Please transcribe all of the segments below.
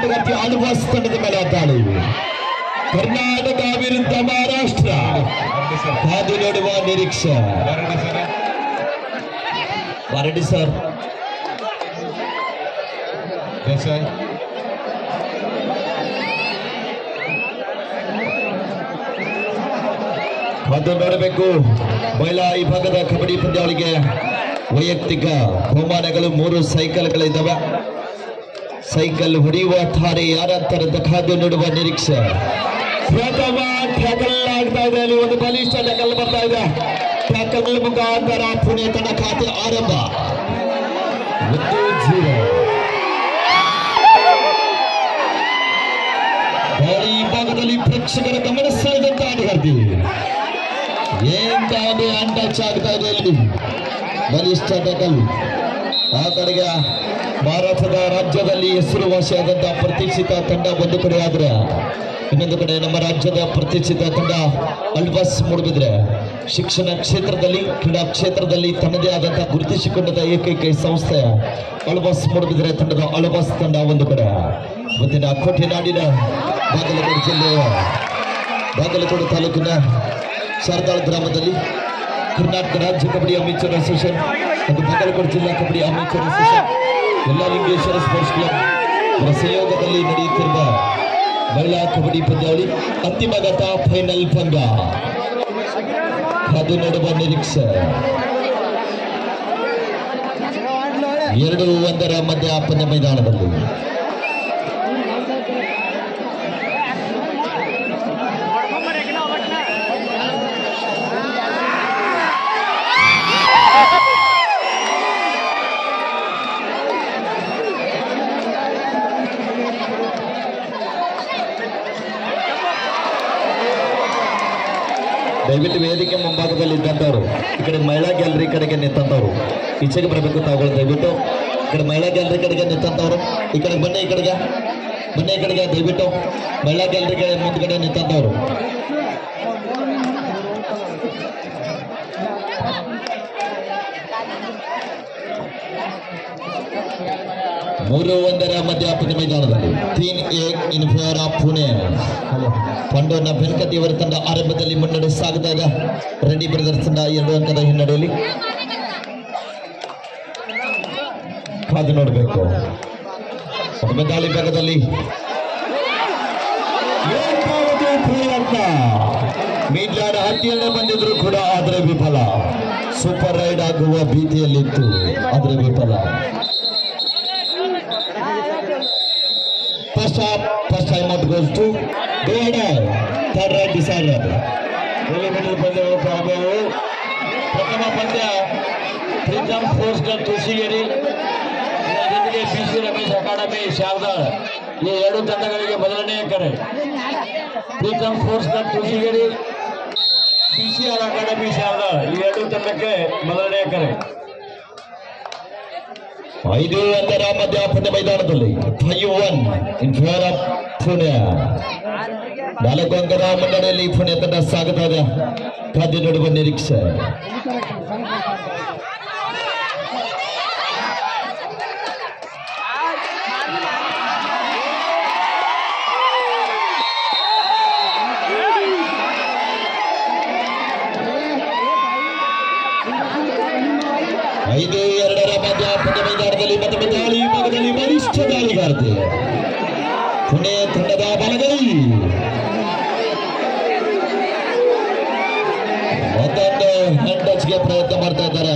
ಆಟಗಾರ್ತಿ ಅಲ್ವಾಸ್ ತಂಡದ ಮೇಲೆ ದಾಳಿ. ಕರ್ನಾಟಕ ವಿರುದ್ಧ ಮಹಾರಾಷ್ಟ್ರ ಕಾದು ನೋಡುವ ನಿರೀಕ್ಷೆ. ಬಾರಡಿ ಸರ್. ದೇಸಾಯಿ ಕಾದು ನೋಡಬೇಕು. ಮಹಿಳಾ ವಿಭಾಗದ ಕಬಡ್ಡಿ ಪಂದ್ಯಾವಳಿಗೆ ವೈಯಕ್ತಿಕ ಬಹುಮಾನಗಳು 3 ಸೈಕಲ್ಗಳಿದ್ದಾವೆ. ಸೈಕಲ್ ಹೊಡೆಯುವ ತಾರೆ ಯಾರಂತಾರಂತ ಕಾದು ನೋಡುವ ನಿರೀಕ್ಷೆ. ಪ್ರಥಮ ಟ್ಯಾಕಲ್ ಆಗ್ತಾ ಇದೆ. ಅಲ್ಲಿ ಒಂದು ಬಲಿಷ್ಠ ಟ್ಯಾಕಲ್ ಬರ್ತಾ ಇದೆ. ಟ್ಯಾಕಲ್ ಮುಖಾಂತರ ಪುಣೆ ತನ್ನ ಖಾತೆ ಆರಂಭ. 1-0. ಈ ಭಾಗದಲ್ಲಿ ಪ್ರೇಕ್ಷಕರ ಗಮನ ಸೆಳೆದಂತ ಆಟಗಾರ್ತಿ. ಏನ್ ಅನ್ಟಚ್ ಆಗ್ತಾ ಇದೆ ಅಲ್ಲಿ. ಬಲಿಷ್ಠ ಟ್ಯಾಕಲ್. ಆ ಕಡೆಗೆ ಭಾರತದ ರಾಜ್ಯದಲ್ಲಿ ಹೆಸರುವಾಸಿಯಾದಂತಹ ಪ್ರತಿಷ್ಠಿತ ತಂಡ ಒಂದು ಕಡೆ ಆದ್ರೆ, ಇನ್ನೊಂದು ಕಡೆ ನಮ್ಮ ರಾಜ್ಯದ ಪ್ರತಿಷ್ಠಿತ ತಂಡ ಅಲ್ವಾಸ್ ಮೂಡುಬಿದ್ರೆ. ಶಿಕ್ಷಣ ಕ್ಷೇತ್ರದಲ್ಲಿ, ಕ್ರೀಡಾ ಕ್ಷೇತ್ರದಲ್ಲಿ ತನ್ನದೇ ಆದಂತಹ ಗುರುತಿಸಿಕೊಂಡ ಏಕೈಕ ಸಂಸ್ಥೆ ಅಲ್ವಾಸ್ ಮೂಡುಬಿದ್ರೆ ತಂಡದ ಅಲ್ವಾಸ್ ತಂಡ ಒಂದು ಕಡೆ. ಮುಂದಿನ ಕೋಟೆ ನಾಡಿನ ಬಾಗಲಕೋಟೆ ಜಿಲ್ಲೆಯ ಬಾಗಲಕೋಟೆ ತಾಲೂಕಿನ ಶಾರದಾಳ ಗ್ರಾಮದಲ್ಲಿ ಕರ್ನಾಟಕ ರಾಜ್ಯ ಕಬಡ್ಡಿ ಅಮೇಚರ್ ಅಸೋಸಿಯೇಷನ್ ಮತ್ತು ಬಾಗಲಕೋಟೆ ಜಿಲ್ಲಾ ಕಬಡ್ಡಿ ಅಮೇಚರ್ ಅಸೋಸಿಯೇಷನ್ ಎಲ್ಲ ಲಿಂಗೇಶ್ವರ ಸ್ಪೋರ್ಟ್ಸ್ ಕ್ಲಬ್ ಇವರ ಸಹಯೋಗದಲ್ಲಿ ನಡೆಯುತ್ತಿರುವ ಮಹಿಳಾ ಕಬಡ್ಡಿ ಪಂದ್ಯಾವಳಿ ಅಂತಿಮ ಘಟ್ಟ ಫೈನಲ್ ಪಂದ್ಯ. ಅದು ನೋಡುವ ನಿರೀಕ್ಷೆ. 2-1 ಮಧ್ಯ ಪಂದ್ಯ ಮೈದಾನದಲ್ಲಿ. ದಯವಿಟ್ಟು ವೇದಿಕೆ ಮುಂಭಾಗದಲ್ಲಿ ಇದ್ದಂಥವ್ರು ಈ ಕಡೆ ಮಹಿಳಾ ಗ್ಯಾಲರಿ ಕಡೆಗೆ ನಿಂತಂಥವ್ರು ಈಚೆಗೆ ಬರಬೇಕು. ತಾವುಗಳು ದಯವಿಟ್ಟು ಈ ಕಡೆ ಮಹಿಳಾ ಗ್ಯಾಲರಿ ಕಡೆಗೆ ನಿಂತಂಥವ್ರು ಈ ಕಡೆ ಬನ್ನಿ. ಈ ಕಡೆಗೆ ಬನ್ನಿ. ಈ ಕಡೆಗೆ ದಯವಿಟ್ಟು ಮಹಿಳಾ ಗ್ಯಾಲರಿ ಮುಂದ್ಗಡೆ ನಿಂತಂಥವ್ರು. ಮೂರು 1 ಮಧ್ಯ ಪಂದ್ಯ ಮೈದಾನದಲ್ಲಿ 3-1 ಇನ್ ಫೇವರ್ ಆಫ್ ಪುಣೆ. ಪಂಡೋನ ಬೆನ್ಕಟ್ಟಿಯವರ ತಂಡ ಆರಂಭದಲ್ಲಿ ಮುನ್ನಡೆ ಸಾಗುತ್ತಾ ಇದೆ. ರೆಡ್ಡಿ ಬ್ರದರ್ಸ್ ತಂಡ 2 ಅಂಕದ ಹಿನ್ನಡೆಯಲ್ಲಿ. ಕಾದು ನೋಡಬೇಕು. ದಾಳಿ ಭಾಗದಲ್ಲಿ ಮೀಡ್ಲಾಡ ಹತ್ತಿರನೇ ಬಂದಿದ್ರು ಕೂಡ ಆದರೆ ವಿಫಲ. ಸೂಪರ್ ರೈಡ್ ಆಗುವ ಭೀತಿಯಲ್ಲಿತ್ತು, ಆದರೆ ವಿಫಲ. First time out goes to Goda. Third right decided. Eliminated ಪಂದ್ಯಗಳು ಪ್ರಾರಂಭವು. ಪ್ರಥಮ ಪಂದ್ಯ ಪ್ರೀತಮ್ ಫೋರ್ಸ್ ಕ್ಲಬ್ ತುಳಸಿಗೇರಿ ಜೊತೆಗೆ PC ರಮೇಶ್ ಅಕಾಡೆಮಿ ಶಾರದಾಳ್ ಈ 2 ತಂಡಗಳಿಗೆ ಮೊದಲನೆಯ ಕರೆ. Pritam force club Tulasigeri, PCR academy ಶಾರದಾಳ್ ಈ 2 ತಂಡಕ್ಕೆ ಮೊದಲನೆಯ ಕರೆ. 5-1 ಮಧ್ಯ ಪಂದ್ಯ ಮೈದಾನದಲ್ಲಿ 5-1 ಇನ್ ಫೇವರ್ ಆಫ್ ಪುಣೆ. 4 ಅಂಕದ ಮುನ್ನಡೆಯಲ್ಲಿ ಪುಣೆ ತಂಡ ಸಾಗುತ್ತಾ ಇದೆ. ಕಾದು ನೋಡುವ ನಿರೀಕ್ಷೆ. ಪಂದ್ಯ ಮೈದಾನದಲ್ಲಿ ಮತ್ತೊಮ್ಮೆ ದಾಳಿ ಭಾಗದಲ್ಲಿ ಬಲಿಷ್ಠ ದಾಳಿಗಾರ್ತಿ ಪುಣೆ ತಂಡದ ಬಲಗೈ. ಮತ್ತೊಂದು ಹ್ಯಾಂಡ್ ಟಚ್ಗೆ ಪ್ರಯತ್ನ ಮಾಡ್ತಾ ಇದ್ದಾರೆ.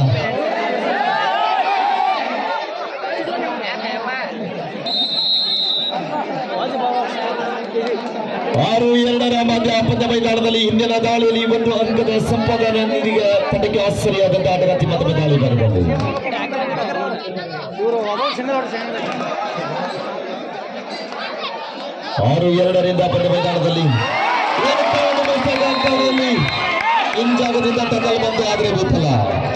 6-2 ಮಧ್ಯ ಪಂದ್ಯ ಮೈದಾನದಲ್ಲಿ ಹಿಂದಿನ ದಾಳಿಯಲ್ಲಿ 1 ಅಂಕದ ಸಂಪಾದನೆಯೊಂದಿಗೆ ತಂಡಕ್ಕೆ ಆಶ್ಚರ್ಯವಾದಂತಹ ಆಟಗಾರ್ತಿ ಮತ್ತೊಮ್ಮೆ ದಾಳಿ ಭಾಗದಲ್ಲಿ. 6-2 ಪಂದ್ಯ ಮೈದಾನದಲ್ಲಿ ಹಿಂಜಾಗದಿಂದ ಟಕಲ್ ಬಂದು ಆದರೆ ವಿಫಲ.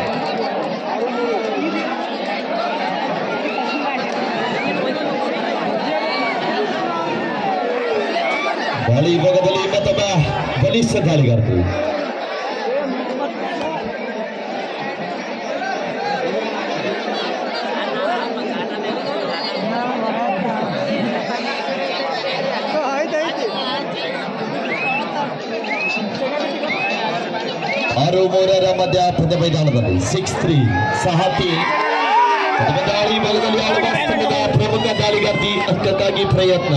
ದಾಳಿ ಭಾಗದಲ್ಲಿ ಮತ್ತೊಬ್ಬ ಬಲಿಷ್ಠ ದಾಳಿಗಾರ್ತಿ. 6-3 ಮಧ್ಯ ಪಂದ್ಯ ಮೈದಾನದಲ್ಲಿ 6-3 ಸಹತಿ ದಾಳಿ ಬಲದಲ್ಲಿ ಆಡುವ ಸ್ತಂಭದ ಪ್ರಮುಖ ದಾಳಿಗಾರ್ತಿ ಅಂಕಕ್ಕಾಗಿ ಪ್ರಯತ್ನ.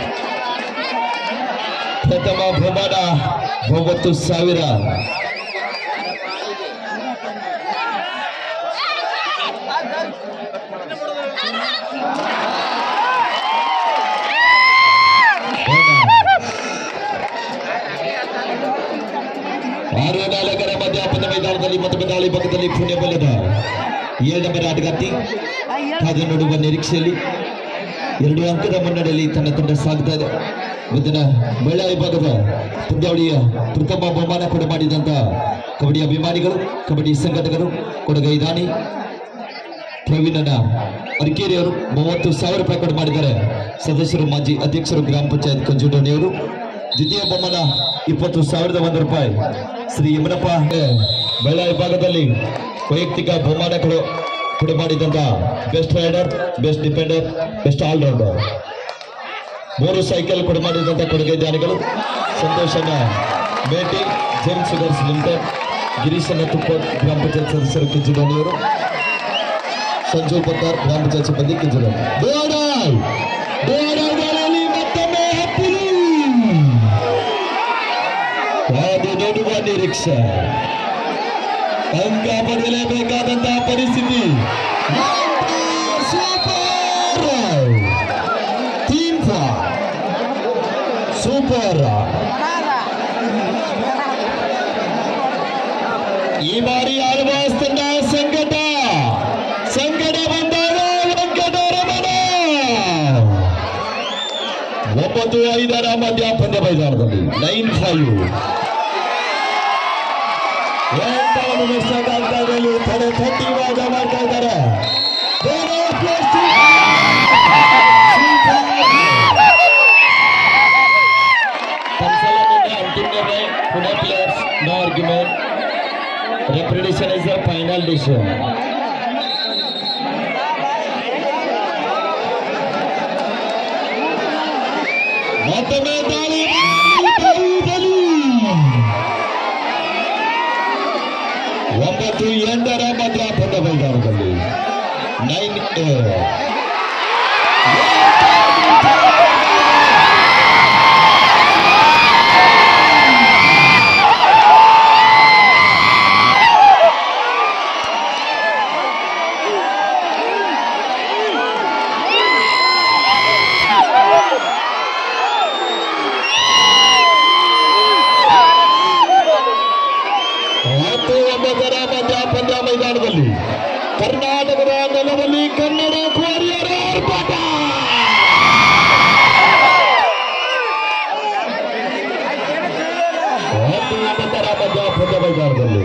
ಪ್ರಥಮ ಬಹುಮಾನ 90,000. ಆರು ನಾಲ್ಕರ ಮಧ್ಯ ಪಂದ್ಯ ಮೈದಾನದಲ್ಲಿ ಮತ್ತೊಮ್ಮೆ ದಾಳಿ ಭಾಗದಲ್ಲಿ ಪುಣ್ಯ ಬಲ್ಲದ 7 ನಂಬರ್ ಆಟಗಾರ್ತಿ ಕಾದು ನೋಡುವ ನಿರೀಕ್ಷೆಯಲ್ಲಿ 2 ಅಂಕದ ಮುನ್ನಡೆಯಲ್ಲಿ ತನ್ನ ತಂಡ ಸಾಗ್ತಾ ಇದೆ. ಮುಂದಿನ ಮಹಿಳಾ ವಿಭಾಗದ ಪಂದ್ಯಾವಳಿಯ ಪ್ರಥಮ ಬಹುಮಾನ ಕೂಡ ಮಾಡಿದಂತ ಕಬಡ್ಡಿ ಅಭಿಮಾನಿಗಳು, ಕಬಡ್ಡಿ ಸಂಘಟಕರು, ಕೊಡಗೈ ದಾನಿ ಪ್ರವೀಣನ ಅರಿಕೇರಿಯವರು 30,000 ರೂಪಾಯಿ ಕೂಡ ಮಾಡಿದ್ದಾರೆ. ಸದಸ್ಯರು ಮಾಜಿ ಅಧ್ಯಕ್ಷರು ಗ್ರಾಮ ಪಂಚಾಯತ್ ಕಂಜುಡೋಣಿಯವರು. ದ್ವಿತೀಯ ಬಹುಮಾನ 20,001 ರೂಪಾಯಿ ಶ್ರೀ ಯಮನಪ್ಪ. ಮಹಿಳಾ ವಿಭಾಗದಲ್ಲಿ ವೈಯಕ್ತಿಕ ಬಹುಮಾನಗಳು ಕೂಡ ಮಾಡಿದಂತ best raider, best defender, best all rounder 3 cycle ಕೂಡ ಮಾಡಿದಂತ ಕೊಡುಗೆ ದಾನಿಗಳು ಸಂತೋಷನ ಮೇಟಿ, ಜೇಮ್ಸ್ ಶುಗರ್ಸ್ ಲಿಮಿಟೆಡ್, ಗಿರೀಶನ ತುಪ್ಪ ಗ್ರಾಮ ಪಂಚಾಯತ್ ಸದಸ್ಯರು ಕಿಂಜುಡೋಣಿಯವರು, ಸಂಜು ಪತ್ತಾರ್ ಗ್ರಾಮ ಪಂಚಾಯತ್ ಸಿಬ್ಬಂದಿ ಕಿಂಜುಡೋಣಿ. ಮತ್ತೊಮ್ಮೆ ಕಾದು ನೋಡುವ ನಿರೀಕ್ಷೆ, ಅಂಕ ಬದಲೇಬೇಕಾದಂತಹ ಪರಿಸ್ಥಿತಿ. ಸೂಪರ್ ಈ ಬಾರಿ ಆಳುವ ತಂಡ ಸಂಕಟ ಬಂದಾಗ ವೆಂಕಟರಮಣ 9-5 ಮಧ್ಯ ಪಂದ್ಯ ಮೈದಾನದಲ್ಲಿ 9-5 ತಡೆ ತಟ್ಟಿ ವಾದ ಮಾಡ್ತಾ ಇದ್ದಾರೆ. No argument. Repetition is the final decision. ಮತ್ತೊಮ್ಮೆ ದಾಳಿ 9-8 ಮಧ್ಯ ಪಂದ್ಯ ಮೈದಾನದಲ್ಲಿ 9-8. ಪಂದ್ಯ ಮೈದಾನದಲ್ಲಿ ಕರ್ನಾಟಕದ ನೆಲದಲ್ಲಿ ಕನ್ನಡ ವಾರಿಯರ್ ಆರ್ಭಟ. ಮಧ್ಯ ಪಂದ್ಯ ಮೈದಾನದಲ್ಲಿ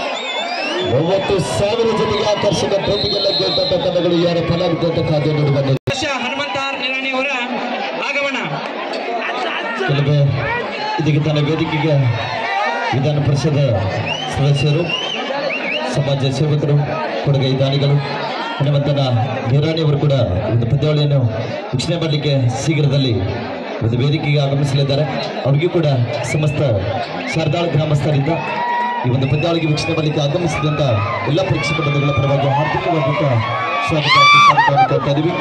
30,000 ಜೊತೆಗೆ ಆಕರ್ಷಕ ಟ್ರೋಫಿಗೆಲ್ಲ ಗೆದ್ದಂತ ತಂಡಗಳು ಯಾರ ಫಲಾಗುತ್ತೆ ಕಾದು ನೋಡುವ ಹನುಮಂತ ನಿರಾಣಿ ಅವರ ಆಗಮನ. ಇದಕ್ಕೆ ತನ್ನ ವೇದಿಕೆಗೆ ವಿಧಾನ ಪರಿಷದ ಸದಸ್ಯರು, ಸಮಾಜ ಸೇವಕರು, ಕೊಡುಗೈ ದಾನಿಗಳು, ಹನುಮಂತನ ನಿರಾಣಿಯವರು ಕೂಡ ಒಂದು ಪಂದ್ಯಾವಳಿಯನ್ನು ವೀಕ್ಷಣೆ ಮಾಡಲಿಕ್ಕೆ ಶೀಘ್ರದಲ್ಲಿ ಒಂದು ವೇದಿಕೆಗೆ ಆಗಮಿಸಲಿದ್ದಾರೆ. ಅವರಿಗೂ ಕೂಡ ಸಮಸ್ತ ಶಾರದಾಳ ಗ್ರಾಮಸ್ಥರಿಂದ ಈ ಒಂದು ಪಂದ್ಯಾವಳಿಗೆ ವೀಕ್ಷಣೆ ಮಾಡಲಿಕ್ಕೆ ಆಗಮಿಸಿದಂತ ಎಲ್ಲ ಪ್ರೇಕ್ಷಕ ಬಂಧುಗಳ ಪರವಾಗಿ ಹಾರ್ದಿಕವಾದಂಥ ಸ್ವಾಗತವನ್ನು ಕೊಡ್ತಾ ಇದ್ದೀವಿ.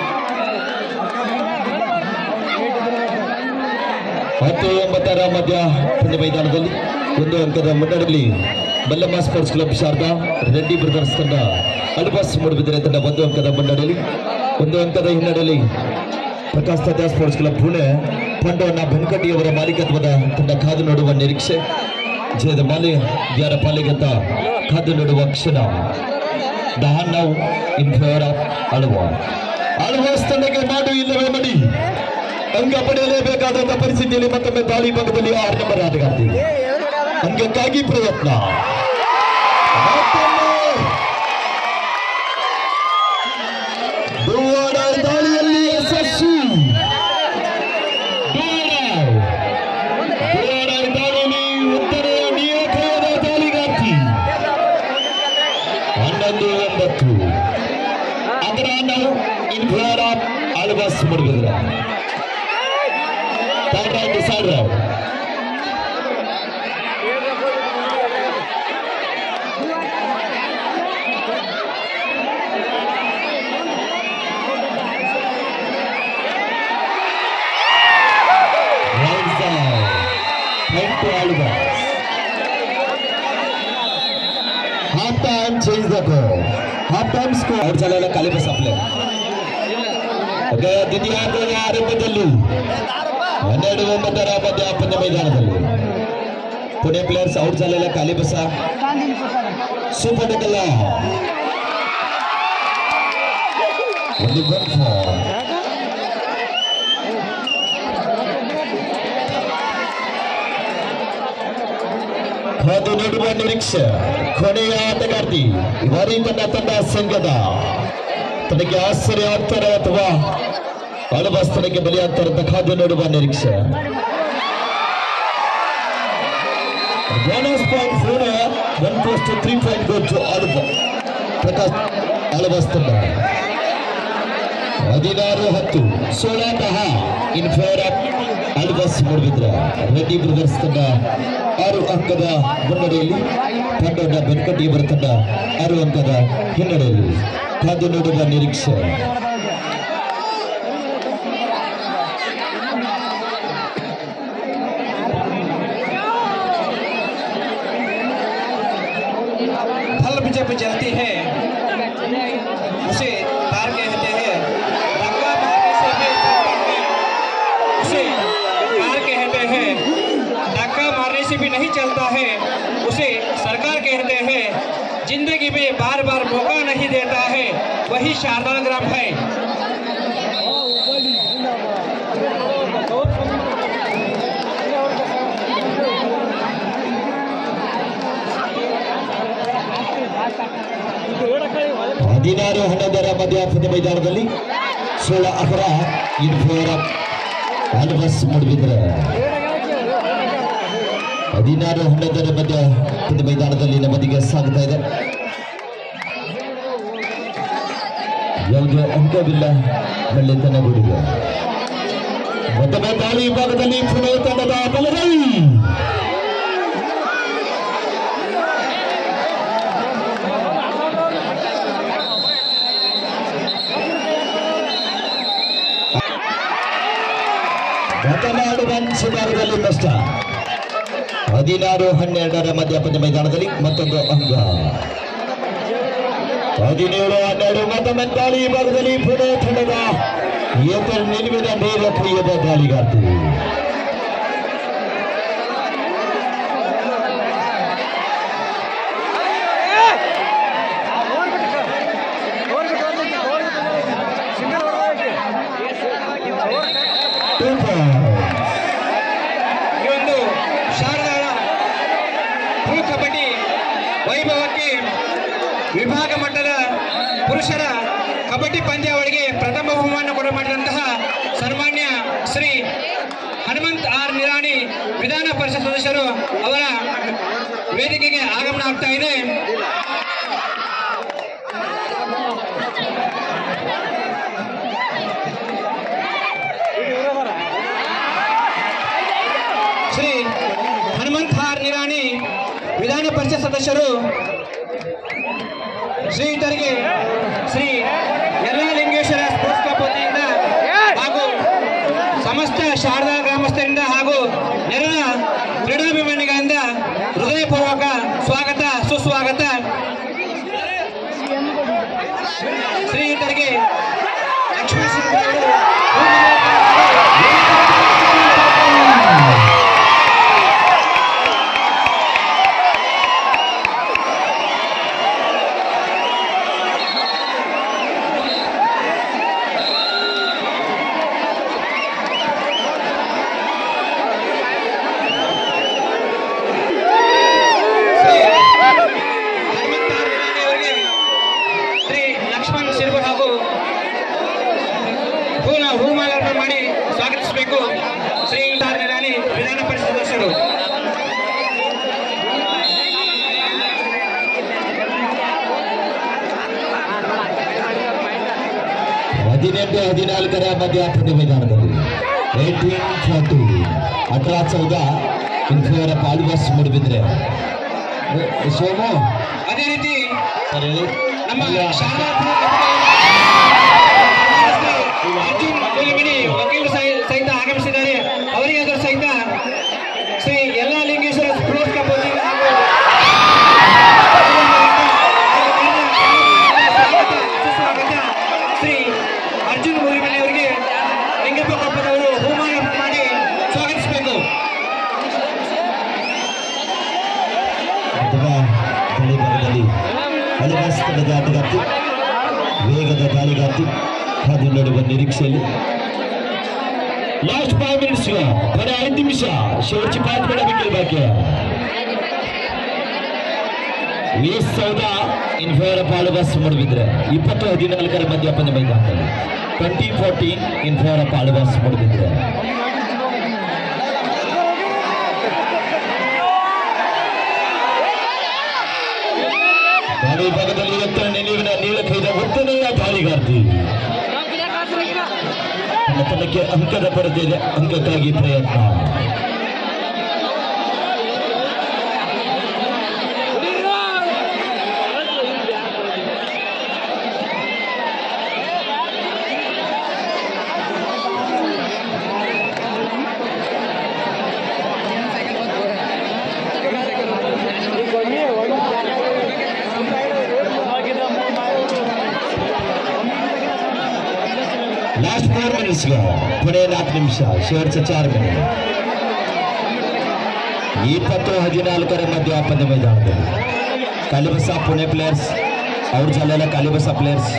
10-9 ಮಧ್ಯ ಪಂದ್ಯ ಮೈದಾನದಲ್ಲಿ 1 ಅಂಕದ ಮುನ್ನಡೆಯಲ್ಲಿ Mallamma sports club Sharada, Reddy brothers ತಂಡ ಅಲ್ಬಾಸ್ ಮೂಡುಬಿದಿರೆ ತಂಡ 1 ಅಂಕದ ಮುನ್ನಡೆಯಲ್ಲಿ. 1 ಅಂಕದ ಹಿನ್ನಡೆಯಲ್ಲಿ ಪ್ರಕಾಶ್ ತಾತ್ಯ ಸ್ಪೋರ್ಟ್ಸ್ ಕ್ಲಬ್ ಪುಣೆ ತಂಡವನ್ನು ಬೆನಕಟ್ಟಿಯವರ ಮಾಲೀಕತ್ವದ ತಂಡ ಕಾದು ನೋಡುವ ನಿರೀಕ್ಷೆ. ಜಯದ ಮಾಲಿದ್ಯಾರ ಪಾಲಿಗಂತ ಕಾದು ನೋಡುವ ಕ್ಷಣ. ದಹನ್ ನಾವು ಇನ್ ಫೇವರ್ ಆಫ್ ಆಳ್ವಾಸ್ ತಂಡಕ್ಕೆ ಮಾಡು ಇಲ್ಲವೇ ಮಡಿ ಅಂಕ ಪಡೆಯಲೇಬೇಕಾದಂತ ಪರಿಸ್ಥಿತಿಯಲ್ಲಿ ಮತ್ತೊಮ್ಮೆ ದಾಳಿ ಭಾಗದಲ್ಲಿ 6 ನಂಬರ್ ಆಟಗಾರ್ತಿ ಅಂಕಕ್ಕಾಗಿ ಪ್ರಯತ್ನ. ದಾಳಿಯಲ್ಲಿ ಯಶಸ್ವಿ. ದಾಳಿಯಲ್ಲಿ ಉತ್ತರೆಯ ನಿಯೋಗದ ದಾಳಿಗಾರ್ತಿ 11-9. ಅದರ ನಾವು in favour of Alvas Moodbidri. Third round, decide round. 4 half time score ಅವ್ರ ಜನ ಖಾಲಿ ಬಸ್ ಅಪ್ಲೈ ದ್ವಿತೀಯಾರ್ಧದ ಆರಂಭದಲ್ಲಿ 12-9 ಮಧ್ಯ ಪಂದ್ಯ ಮೈದಾನದಲ್ಲಿ ಪುಣೆ ಪ್ಲೇಯರ್ಸ್ ಔಟ್ झालेला ಖಾಲಿ ಬಸ ಸೂಪರ್ ಟಕಲ್ ಒಂದು ಗೋಲ್ ಕಾದು ನೋಡುವ ನಿರೀಕ್ಷೆ ಕೊನೆಯ ಆಟಗಾರ್ತಿ ಇವರಿ ತಂಡ ಸಂಘದ ತನಗೆ ಆಶ್ಚರ್ಯ ಆಗ್ತಾರೆ ಅಥವಾ ಅಳಬಸ್ತನಕ್ಕೆ ಬಲಿಯಾಗ್ತಾರೆ ಅಂತ ಕಾದು ನೋಡುವ ನಿರೀಕ್ಷೆ bonus point for 1 plus to 3 point go to Prakash Alabastanda 16-10 16 in favor of Albas Murvidra Reddy Brothers ತಂಡ 6 ಅಂಕದ ಮುನ್ನಡೆಯಲ್ಲಿ ತಂಡದ ಬೆನ್ಕಟ್ಟಿ ತಂಡ 6 ಅಂಕದ ಹಿನ್ನಡೆಯಲ್ಲಿ ಕಾದು ನೋಡುವ ನಿರೀಕ್ಷೆ जब जलती है उसे तार कहते हैं धक्का मारने से भी उसे तार कहते हैं धक्का मारने से भी नहीं चलता है उसे सरकार कहते हैं जिंदगी में बार बार मौका नहीं देता है वही शारदा ग्राम है ಹದಿನಾರು 11 ಮಧ್ಯ ಪಂದ್ಯ ಮೈದಾನದಲ್ಲಿ 16-11 in favour of Alvas Moodbidri 16-11 ಮಧ್ಯ ಪಂದ್ಯ ಮೈದಾನದಲ್ಲಿ ನಮ್ಮದಿಗೆ ಸಾಗುತ್ತಾ ಇದೆ ಯಾವುದೇ ಅಂಕವಿಲ್ಲ ಒಳ್ಳೆತನಗೂಡಿದೆ ಮತ್ತೊಮ್ಮೆ ದಾಳಿ ವಿಭಾಗದಲ್ಲಿ ಪುಣೆ ತಂಡದ ಬಲಗೈ ಮಾತನಾಡುವ ಸುಮಾರದಲ್ಲಿ ನಷ್ಟ 16-12 ಮಧ್ಯ ಪಂದ್ಯ ಮೈದಾನದಲ್ಲಿ ಮತ್ತೊಂದು ಅಂಕ 17-12 ಮತ್ತೊಮ್ಮೆ ದಾಳಿ ವಿಭಾಗದಲ್ಲಿ ಪುಣೆ ತಂಡದ ನಿಲುವಿನ ನೇರ ಕೈಯದ ದಾಳಿಗಾರ್ತಿ ವಿಭಾಗ ಮಟ್ಟದ ಪುರುಷರ ಕಬಡ್ಡಿ ಪಂದ್ಯಾವಳಿಗೆ ಪ್ರಥಮ ಬಹುಮಾನ ಕೊಡಮಾಡಿದಂತಹ ಸನ್ಮಾನ್ಯ ಶ್ರೀ ಹನುಮಂತ್ ಆರ್ ನಿರಾಣಿ ವಿಧಾನ ಪರಿಷತ್ ಸದಸ್ಯರು ಅವರ ವೇದಿಕೆಗೆ ಆಗಮನ ಆಗ್ತಾ ಇದೆ ಶ್ರೀ ಹನುಮಂತ್ ಆರ್ ನಿರಾಣಿ ವಿಧಾನ ಪರಿಷತ್ ಸದಸ್ಯರು ಶ್ರೀಯುತರಿಗೆ ಶ್ರೀ ಯಲ್ಲಾಲಿಂಗೇಶ್ವರ ಸ್ಪೋರ್ಟ್ಸ್ ಕ್ಲಬ್ ವತಿಯಿಂದ ಹಾಗೂ ಸಮಸ್ತ ಶಾರದಾ ಗ್ರಾಮಸ್ಥರಿಂದ ಹಾಗೂ ನೆರೆದ ಕ್ರೀಡಾಭಿಮಾನಿಗಳಿಂದ ಹೃದಯಪೂರ್ವಕ ಸ್ವಾಗತ ಸುಸ್ವಾಗತ ಶ್ರೀಯುತರಿಗೆ ಲಕ್ಷ್ಮೀ ಹೂಮಾಲಾರ್ಪಣೆ ಮಾಡಿ ಸ್ವಾಗತಿಸಬೇಕು ಶ್ರೀ ನಿರಾಣಿ ವಿಧಾನ ಪರಿಷತ್ ಸದಸ್ಯರು 18-14 ಮಧ್ಯ ಪಂದ್ಯ ಮೈದಾನದಲ್ಲಿ 18-14 in favour of Alvas Moodbidri Somu ಅದೇ ರೀತಿ ಸರಿ ನಮ್ಮ ಶಾರದಾ ವಕೀಲರು ಸಹಿತ ಆಗಮಿಸಿದ್ದಾರೆ ಅವರಿಗೆ ಅದರ ಸಹಿತ ಶ್ರೀ ಯಲ್ಲಾಲಿಂಗೇಶ್ವರ ಸ್ಪೋರ್ಟ್ಸ್ ಕ್ಲಬ್ ಅಲ್ವಾಸ್ ತಂಡದ ಆಟಗಾರ್ತಿ, ವೇಗದ ದಾಳಿಗಾರ್ತಿ ಅದು ನೋಡುವ ನಿರೀಕ್ಷೆಯಲ್ಲಿ. लास्ट 5 मिनिट्स बरे 5 निमिष शेवटची 5 मिनिटं देखील बाकी आहे. 20-14 इन फेवर ऑफ आळवास ಮೂಡಿಬಿದ್ರೆ 20-14 ಮಧ್ಯ ಪಂದ್ಯ ಮೈದಾನದಲ್ಲಿ 20-14 इन फेवर ऑफ आळवास ಮೂಡಿಬಿದ್ರೆ. ಗಾಡಿ ಭಾಗದಲ್ಲಿ ಇವತ್ತಿನ ನಿಲುವಿನ ನೀಳಕೈದ ಒತ್ತನೆಯ ದಾಳಿಗಾರ್ತಿ ತಂಡಕ್ಕೆ ಅಂಕದ ಕೊರತೆ ಇದೆ, ಅಂಕಕ್ಕಾಗಿ ಪ್ರಯತ್ನ. लास्ट 4 मिनिट्स पुणे 4 निमिष शेवटचे 4 मिनिट 20-14 मध्य पद्य मैदानದಲ್ಲಿ कालीबसा पुणे प्लेयर्स और झालेला कालीबसा प्लेयर्स.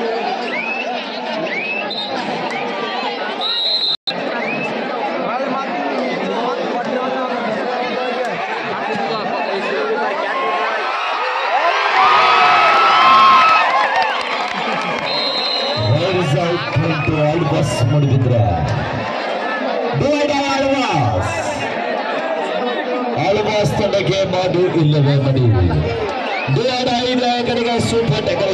ಆಳ್ವಾಸ್ ಮೂಡಿಬಿದ್ರೆ ಆಳ್ವಾಸ್ ತಂಡಕ್ಕೆ ಮಾಡು ಇಲ್ಲವೇ ಮಡಿ. ಕಡೆಗೆ ಸೂಪರ್ ಟೆಕಲ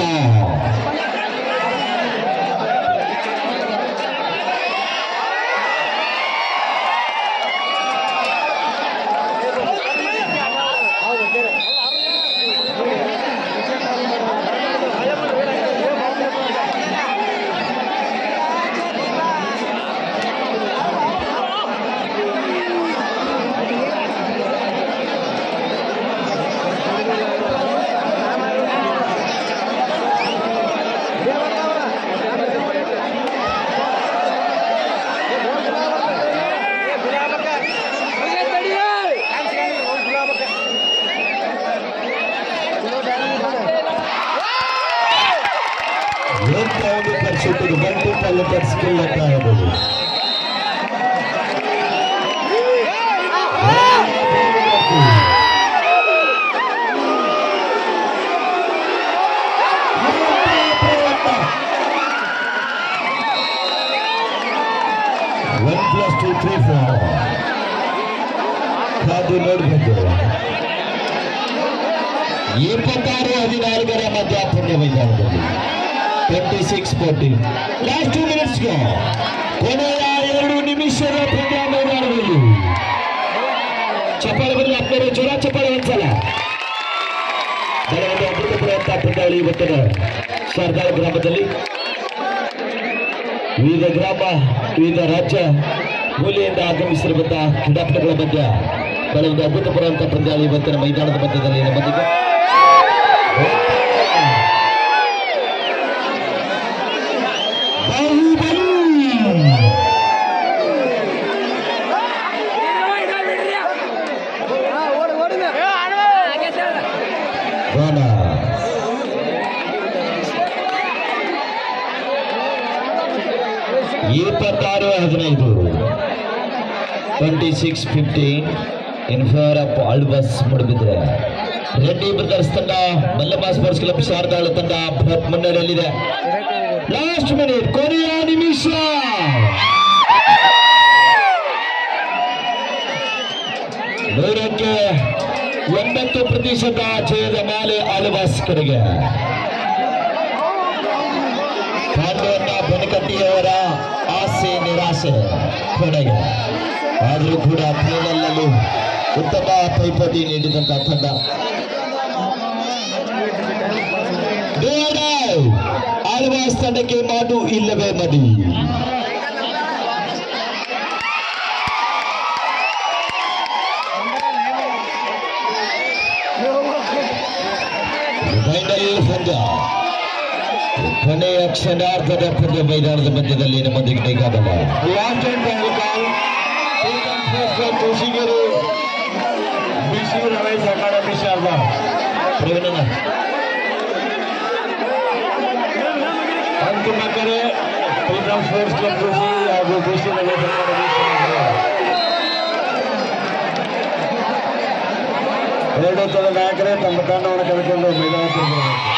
मल्टीपल स्किल लगता है वो. One plus 2 3 4 ಕಾದು ನೋಡಬೇಕು. 26-14 ಮಧ್ಯ ಪಂದ್ಯ ಮೈದಾನದಲ್ಲಿ 26-14 ಲಾಸ್ಟ್ 2 ಮಿನಿಟ್ಸ್ ಕೊನೆಯ 2 ನಿಮಿಷದ ಪಂದ್ಯ ಮೈದಾನದಲ್ಲಿ ಚಪ್ಪಾಳೆ ಬರಲಿ ಅಪ್ಪರು ಜೋರ ಚಪ್ಪಾಳೆ ಒಂದ್ಸಲ ಬಲವಂತ ಅಮೃತಪುರ ಪಂದ್ಯಾವಳಿ ಇವತ್ತಿನ ಸರ್ದಾಳ ಗ್ರಾಮದಲ್ಲಿ ವಿವಿಧ ಗ್ರಾಮ ವಿವಿಧ ರಾಜ್ಯ ಮೂಲೆಯಿಂದ ಆಗಮಿಸಿರುವಂತಹ ಕ್ರೀಡಾಪಟುಗಳ ಮಧ್ಯ ಬಲವಂತ ಅಮೃತಪುರ ಅಂತ ಪಂದ್ಯಾವಳಿ ಇವತ್ತಿನ ಮೈದಾನದ ಮಧ್ಯದಲ್ಲಿ ಬಂದಿದೆ. ಹದಿನೈದು 26-15 in favour of Alvas Moodbidri. Reddy brothers ತಂಡ ಮಲ್ಲಮ್ಮ ಸ್ಪೋರ್ಟ್ಸ್ ಕ್ಲಬ್ ಶಾರದಾಳ ತಂಡ ಮುನ್ನಡೆಯಲ್ಲಿದೆ. ಲಾಸ್ಟ್ ಮಿನಿಟ್ ಕೊನೆಯ ನಿಮಿಷ ನೂರಕ್ಕೆ 80% ಜಯದ ಮಾಲೆ ಆಳ್ವಾಸ್ ಕಡೆಗೆ. ಪಾಂಡವನ್ನ ಬೆನಕಟ್ಟಿಯವರ ಆಸೆ ನಿರಾಸೆ ಕೊನೆಗೆ ಆದರೂ ಕೂಡ ಫೈನಲ್ನಲ್ಲೂ ಉತ್ತಮ ಪೈಪೋಟಿ ನೀಡಿದಂತಹ ತಂಡ ಆಳ್ವಾಸ್ ತಂಡಕ್ಕೆ ಮಾಡು ಇಲ್ಲವೇ ಮಡಿ. ಫೈನಲ್ ಪಂದ್ಯ ಕೊನೆಯ ಕ್ಷಣಾರ್ಧದ ಪಂದ್ಯ ಮೈದಾನದ ಮಧ್ಯದಲ್ಲಿ ನಮ್ಮೊಂದಿಗೆ ಬೇಕಾಗಲ್ಲ. ಲಾಸ್ಟ್ ಅಂಡ್ ಫೈನಲ್ ಕಾಲ್ ತೋಷಿಗರು ಬಿಸಿ ರಮೇಶ್ ಅಕಾಡೆಮಿ ಶಾರದಾ ಪ್ರವೀಣನ ತಿಮ್ಮಕ್ಕರೆ ಪ್ರೀತಮ್ ಸ್ಪೋರ್ಟ್ಸ್ ಕ್ಲಬ್ ಕೃಷಿ ಹಾಗೂ ಕೃಷಿ ಎರಡು ತಂಡ ನಾಯಕರೇ ತಮ್ಮ ತಂಡವನ್ನು ಕರೆದುಕೊಂಡು ಮೈದಾನಕ್ಕೆ